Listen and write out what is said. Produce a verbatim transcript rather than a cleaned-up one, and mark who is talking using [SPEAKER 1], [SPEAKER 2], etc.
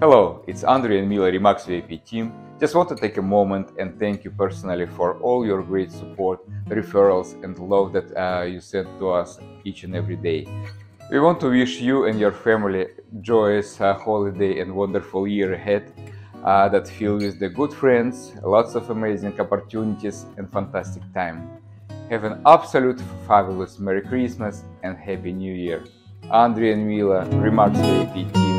[SPEAKER 1] Hello, it's Andrei and Mila Remax V I P team. Just want to take a moment and thank you personally for all your great support, referrals and love that uh, you send to us each and every day. We want to wish you and your family joyous uh, holiday and wonderful year ahead uh, that filled with the good friends, lots of amazing opportunities and fantastic time. Have an absolute fabulous Merry Christmas and Happy New Year. Andrei and Mila Remax V I P team.